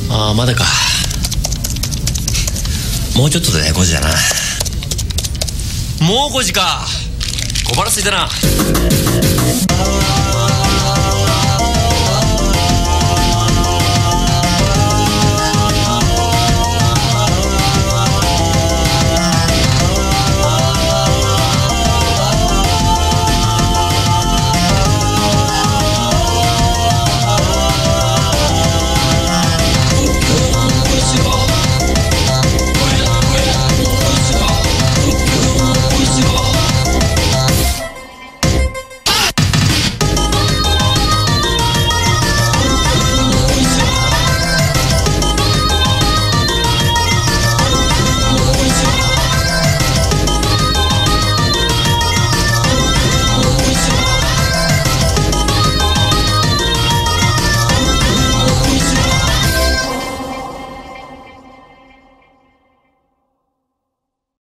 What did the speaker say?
ああ、まだか。もうちょっとで5時だな。もう5時か。小腹空いたな。